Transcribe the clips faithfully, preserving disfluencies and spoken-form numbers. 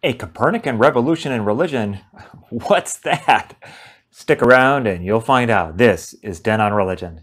A Copernican revolution in religion? What's that? Stick around and you'll find out. This is TenOnReligion.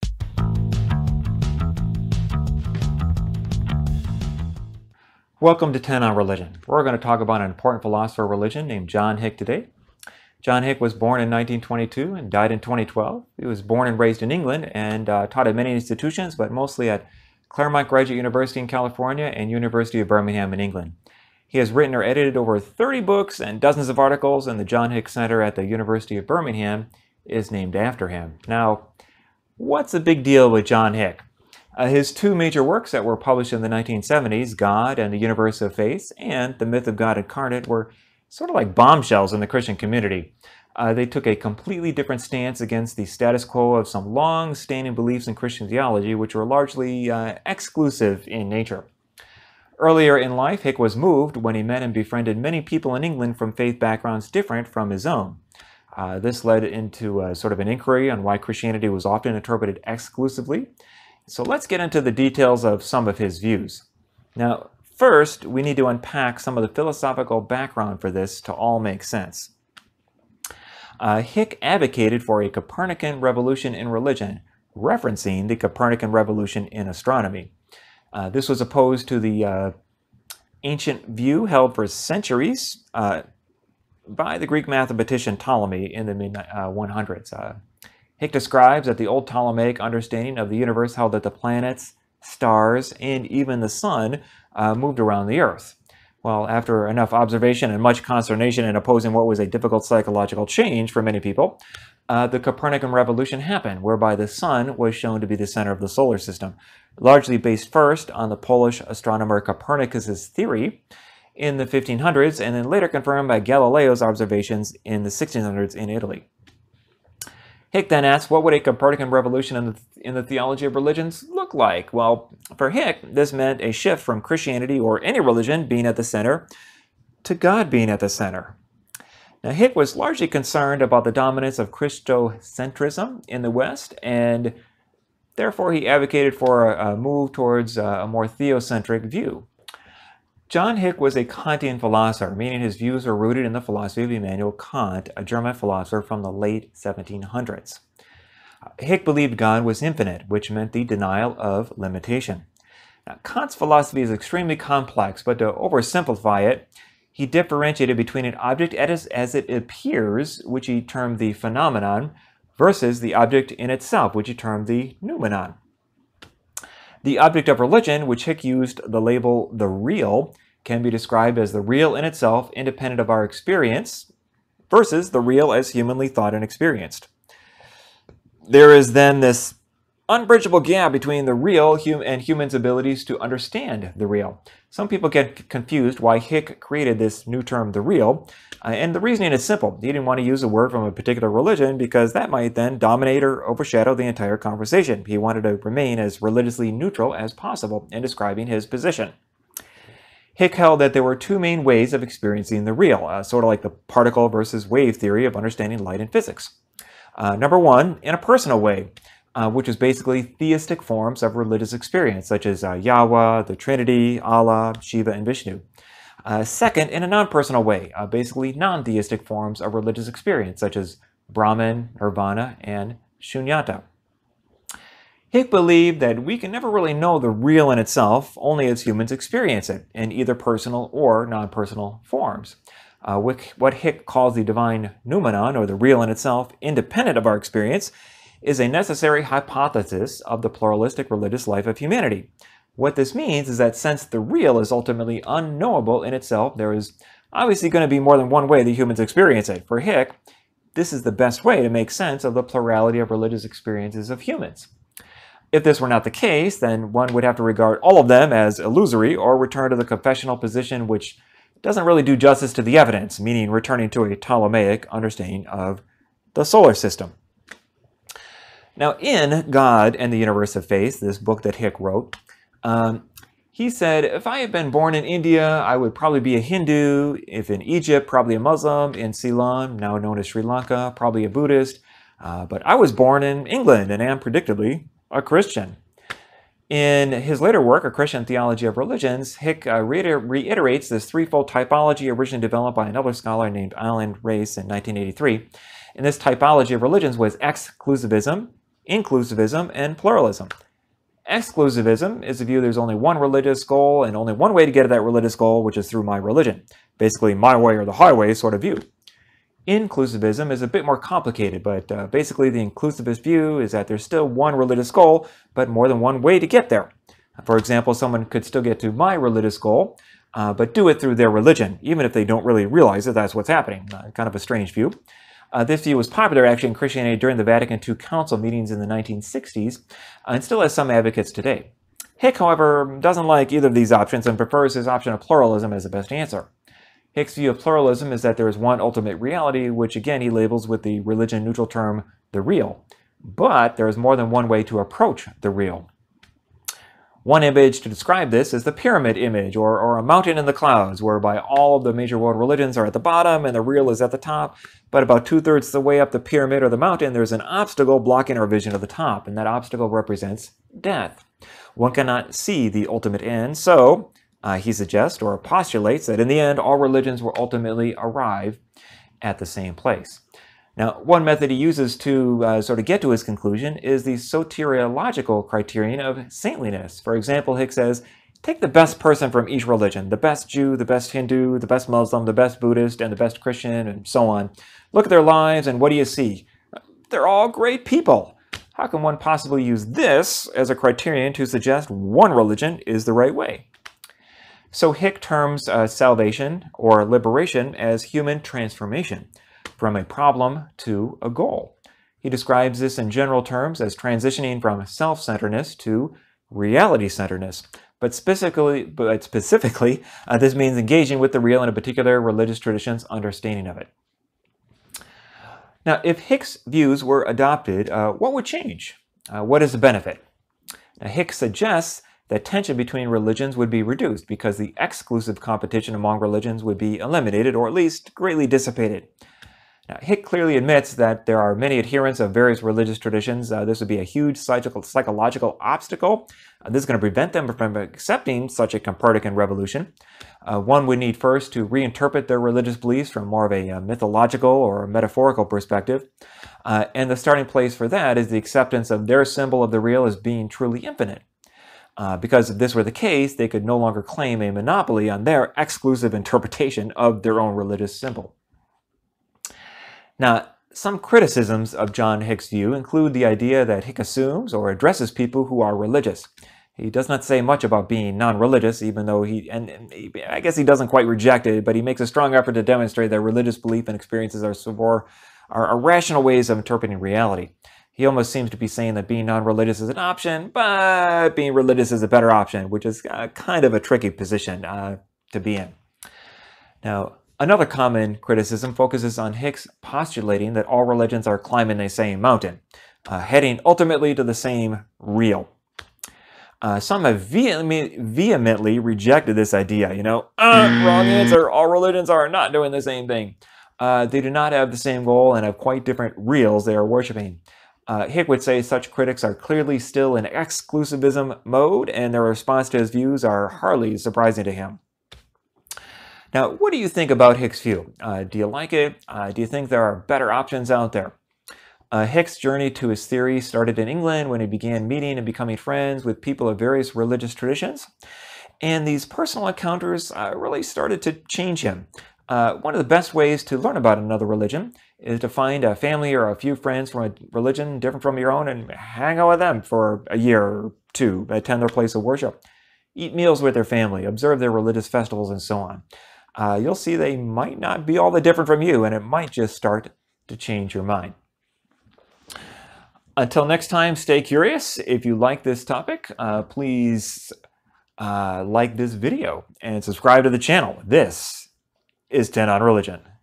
Welcome to TenOnReligion. We're going to talk about an important philosopher of religion named John Hick today. John Hick was born in nineteen twenty-two and died in twenty twelve. He was born and raised in England and uh, taught at many institutions, but mostly at Claremont Graduate University in California and University of Birmingham in England. He has written or edited over thirty books and dozens of articles, and the John Hick Center at the University of Birmingham is named after him. Now, what's the big deal with John Hick? Uh, his two major works that were published in the nineteen seventies, God and the Universe of Faith and The Myth of God Incarnate, were sort of like bombshells in the Christian community. Uh, they took a completely different stance against the status quo of some long-standing beliefs in Christian theology, which were largely uh, exclusive in nature. Earlier in life, Hick was moved when he met and befriended many people in England from faith backgrounds different from his own. Uh, this led into a, sort of an inquiry on why Christianity was often interpreted exclusively. So let's get into the details of some of his views. Now, first, we need to unpack some of the philosophical background for this to all make sense. Uh, Hick advocated for a Copernican revolution in religion, referencing the Copernican revolution in astronomy. Uh, this was opposed to the uh, ancient view held for centuries uh, by the Greek mathematician Ptolemy in the mid one hundreds. Uh, Hick describes that the old Ptolemaic understanding of the universe held that the planets, stars, and even the sun uh, moved around the earth. Well, after enough observation and much consternation in opposing what was a difficult psychological change for many people, uh, the Copernican revolution happened, whereby the sun was shown to be the center of the solar system, largely based first on the Polish astronomer Copernicus's theory in the fifteen hundreds, and then later confirmed by Galileo's observations in the sixteen hundreds in Italy. Hick then asked, what would a Copernican revolution in the, in the theology of religions look like? Well, for Hick, this meant a shift from Christianity or any religion being at the center to God being at the center. Now, Hick was largely concerned about the dominance of Christocentrism in the West, and therefore he advocated for a, a move towards a more theocentric view. John Hick was a Kantian philosopher, meaning his views were rooted in the philosophy of Immanuel Kant, a German philosopher from the late seventeen hundreds. Hick believed God was infinite, which meant the denial of limitation. Now, Kant's philosophy is extremely complex, but to oversimplify it, he differentiated between an object as, as it appears, which he termed the phenomenon, versus the object in itself, which he termed the noumenon. The object of religion, which Hick used the label the real, can be described as the real in itself, independent of our experience, versus the real as humanly thought and experienced. There is then this unbridgeable gap between the real and humans' abilities to understand the real. Some people get confused why Hick created this new term, the real, uh, and the reasoning is simple. He didn't want to use a word from a particular religion because that might then dominate or overshadow the entire conversation. He wanted to remain as religiously neutral as possible in describing his position. Hick held that there were two main ways of experiencing the real, uh, sort of like the particle versus wave theory of understanding light and physics. Uh, number one, in a personal way, Uh, which is basically theistic forms of religious experience, such as uh, Yahweh, the Trinity, Allah, Shiva, and Vishnu. Uh, second, in a non-personal way, uh, basically non-theistic forms of religious experience, such as Brahman, Nirvana, and Shunyata. Hick believed that we can never really know the real in itself, only as humans experience it, in either personal or non-personal forms. Uh, what Hick calls the divine noumenon, or the real in itself, independent of our experience, is a necessary hypothesis of the pluralistic religious life of humanity. What this means is that since the real is ultimately unknowable in itself, there is obviously going to be more than one way that humans experience it. For Hick, this is the best way to make sense of the plurality of religious experiences of humans. If this were not the case, then one would have to regard all of them as illusory or return to the confessional position, which doesn't really do justice to the evidence, meaning returning to a Ptolemaic understanding of the solar system. Now, in God and the Universe of Faith, this book that Hick wrote, um, he said, if I had been born in India, I would probably be a Hindu. If in Egypt, probably a Muslim. In Ceylon, now known as Sri Lanka, probably a Buddhist. Uh, but I was born in England and am predictably a Christian. In his later work, A Christian Theology of Religions, Hick uh, reiter reiterates this threefold typology originally developed by another scholar named Alan Race in nineteen eighty-three. And this typology of religions was exclusivism, inclusivism, and pluralism. Exclusivism is the view there's only one religious goal and only one way to get to that religious goal, which is through my religion. Basically, my way or the highway sort of view. Inclusivism is a bit more complicated, but uh, basically the inclusivist view is that there's still one religious goal, but more than one way to get there. For example, someone could still get to my religious goal, uh, but do it through their religion, even if they don't really realize that that's what's happening. Uh, kind of a strange view. Uh, this view was popular actually in Christianity during the Vatican Two Council meetings in the nineteen sixties, uh, and still has some advocates today. Hick, however, doesn't like either of these options and prefers his option of pluralism as the best answer. Hick's view of pluralism is that there is one ultimate reality, which again he labels with the religion-neutral term, the real. But there is more than one way to approach the real. One image to describe this is the pyramid image, or, or a mountain in the clouds, whereby all of the major world religions are at the bottom and the real is at the top. But about two-thirds of the way up the pyramid or the mountain, there's an obstacle blocking our vision of the top, and that obstacle represents death. One cannot see the ultimate end, so Uh, he suggests or postulates that in the end, all religions will ultimately arrive at the same place. Now, one method he uses to uh, sort of get to his conclusion is the soteriological criterion of saintliness. For example, Hick says, take the best person from each religion, the best Jew, the best Hindu, the best Muslim, the best Buddhist, and the best Christian, and so on. Look at their lives, and what do you see? They're all great people. How can one possibly use this as a criterion to suggest one religion is the right way? So Hick terms uh, salvation or liberation as human transformation from a problem to a goal. He describes this in general terms as transitioning from self-centeredness to reality-centeredness. But specifically, but specifically uh, this means engaging with the real in a particular religious tradition's understanding of it. Now, if Hick's views were adopted, uh, what would change? Uh, what is the benefit? Now, Hick suggests that tension between religions would be reduced because the exclusive competition among religions would be eliminated or at least greatly dissipated. Now, Hick clearly admits that there are many adherents of various religious traditions. Uh, this would be a huge psychological obstacle. Uh, this is going to prevent them from accepting such a Copernican revolution. Uh, one would need first to reinterpret their religious beliefs from more of a uh, mythological or metaphorical perspective. Uh, and the starting place for that is the acceptance of their symbol of the real as being truly infinite. Uh, because if this were the case, they could no longer claim a monopoly on their exclusive interpretation of their own religious symbol. Now, some criticisms of John Hick's view include the idea that Hick assumes or addresses people who are religious. He does not say much about being non-religious, even though he, and, and he, I guess he doesn't quite reject it, but he makes a strong effort to demonstrate that religious belief and experiences are, are, are rational ways of interpreting reality. He almost seems to be saying that being non-religious is an option, but being religious is a better option, which is uh, kind of a tricky position uh, to be in. Now, another common criticism focuses on Hick's postulating that all religions are climbing the same mountain, uh, heading ultimately to the same real. Uh, some have vehemently, vehemently rejected this idea. You know, uh, wrong answer, all religions are not doing the same thing. Uh, they do not have the same goal and have quite different reals they are worshiping. Uh, Hick would say such critics are clearly still in exclusivism mode, and their response to his views are hardly surprising to him. Now, what do you think about Hick's view? Uh, do you like it? Uh, do you think there are better options out there? Uh, Hick's journey to his theory started in England when he began meeting and becoming friends with people of various religious traditions. And these personal encounters uh, really started to change him. Uh, one of the best ways to learn about another religion is to find a family or a few friends from a religion different from your own and hang out with them for a year or two, attend their place of worship, eat meals with their family, observe their religious festivals, and so on. Uh, you'll see they might not be all that different from you, and it might just start to change your mind. Until next time, stay curious. If you like this topic, uh, please uh, like this video and subscribe to the channel. This is ten on Religion.